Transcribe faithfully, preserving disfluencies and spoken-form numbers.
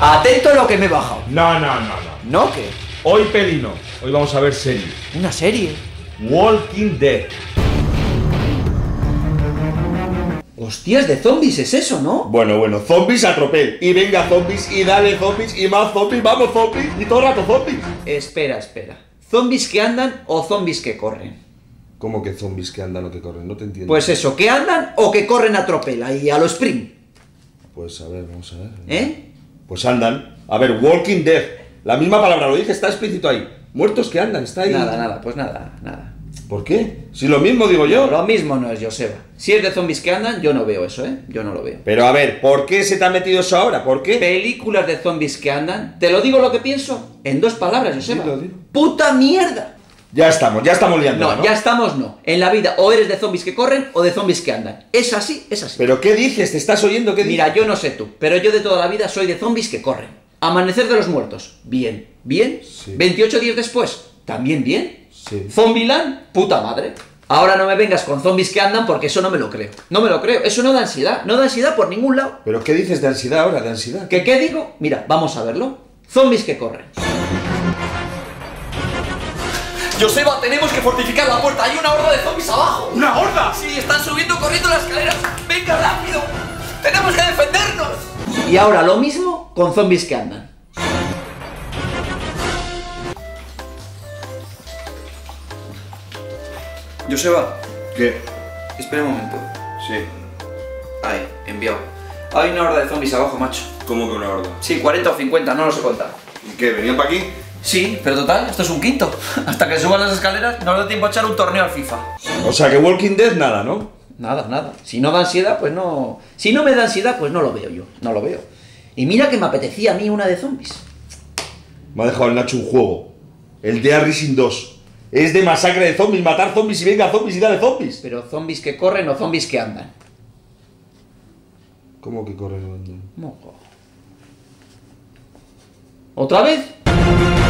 Atento a lo que me he bajado. No, no, no, no. ¿No qué? Hoy peli no. Hoy vamos a ver serie. ¿Una serie? Walking Dead. Hostias, de zombies es eso, ¿no? Bueno, bueno, zombies a tropel. Y venga zombies, y dale zombies, y más zombies, vamos zombies, y todo el rato zombies. Espera, espera. ¿Zombies que andan o zombies que corren? ¿Cómo que zombies que andan o que corren? No te entiendo. Pues eso, que andan o que corren a tropel, ahí a lo sprint. Pues a ver, vamos a ver. ¿Eh? Pues andan. A ver, Walking Dead. La misma palabra lo dice, está explícito ahí. Muertos que andan, está ahí. Nada, nada, pues nada, nada. ¿Por qué? Si lo mismo digo yo. Lo mismo no es, Joseba. Si es de zombies que andan, yo no veo eso, ¿eh? Yo no lo veo. Pero a ver, ¿por qué se te ha metido eso ahora? ¿Por qué? Películas de zombies que andan, te lo digo lo que pienso, en dos palabras, Joseba. Dilo, dilo. ¡Puta mierda! Ya estamos, ya estamos liando. No, ¿no? ya estamos, no. En la vida o eres de zombies que corren o de zombies que andan. Es así, es así. ¿Pero qué dices? ¿Te estás oyendo qué dices? Mira, yo no sé tú, pero yo de toda la vida soy de zombies que corren. Amanecer de los muertos, bien. ¿Bien? Sí. veintiocho días después, también bien. Sí. Zombieland, puta madre. Ahora no me vengas con zombies que andan porque eso no me lo creo. No me lo creo, eso no da ansiedad, no da ansiedad por ningún lado. ¿Pero qué dices de ansiedad ahora? ¿De ansiedad? ¿Qué qué digo? Mira, vamos a verlo. Zombies que corren. Joseba, tenemos que fortificar la puerta. Hay una horda de zombies abajo. ¡Una horda! Sí, están subiendo corriendo las escaleras. ¡Venga, rápido! ¡Tenemos que defendernos! Y ahora lo mismo con zombies que andan. Joseba, ¿Qué? espera un momento. Sí. Ahí, enviado. Hay una horda de zombies abajo, macho. ¿Cómo que una horda? Sí, cuarenta o cincuenta, no lo sé contar. ¿Y qué? ¿Venían para aquí? Sí, pero total, esto es un quinto. Hasta que suban las escaleras nos da tiempo a echar un torneo al FIFA. O sea que Walking Dead nada, ¿no? Nada, nada. Si no da ansiedad, pues no... Si no me da ansiedad, pues no lo veo yo. No lo veo. Y mira que me apetecía a mí una de zombies. Me ha dejado el Nacho un juego. El de Racing dos. Es de masacre de zombies, matar zombies y venga zombies y dale zombies. Pero zombies que corren o zombies que andan. ¿Cómo que corren? Moco. ¿Otra vez?